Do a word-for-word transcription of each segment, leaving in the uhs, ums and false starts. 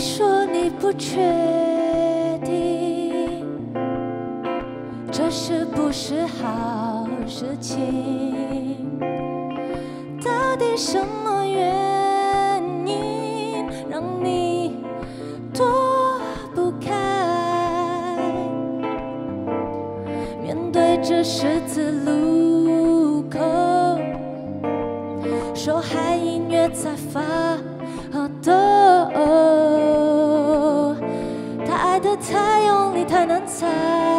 说你不确定，这是不是好事情？到底什么原因让你躲不开？面对这十字路口，手海音乐在发抖，他爱得太用力，太难猜。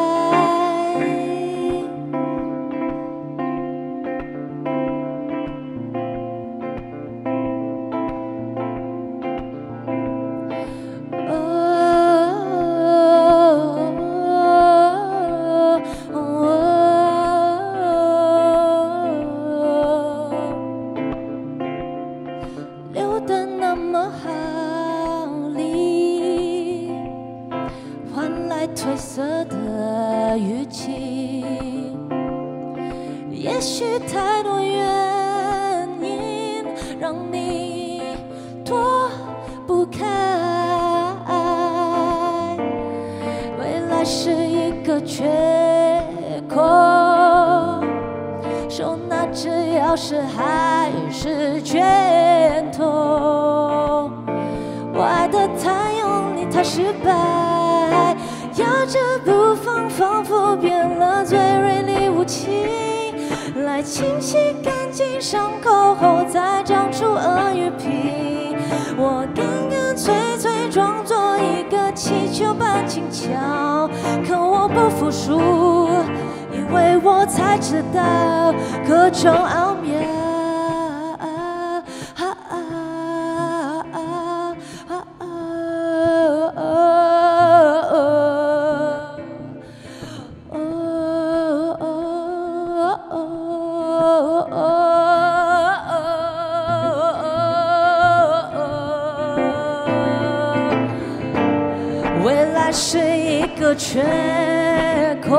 留得那么好力，换来褪色的语气。也许太多原因让你躲不开，未来是一个缺口，手拿着钥匙还是拳头。我爱得太用力，太失败，咬着不放，仿佛变了最锐利武器，来清洗干净伤口后再长出鳄鱼皮。我干干脆脆装作一个气球般轻巧，可我不服输，因为我才知道各种奥妙。未来是一个缺口，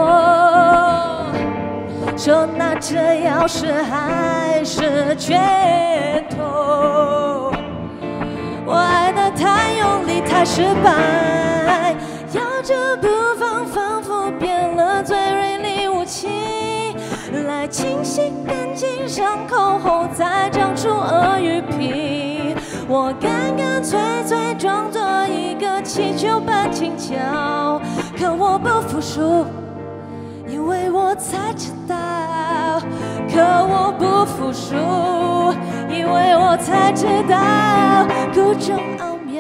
手拿着钥匙还是拳头。我爱得太用力，太失败，咬着不放，仿佛变了最锐利武器，来清洗干净伤口后再长出鳄鱼皮。我干干脆脆装作一个气球般轻巧，可我不服输，因为我才知道，可我不服输，因为我才知道各种奥妙。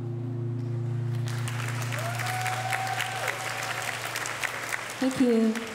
Thank you.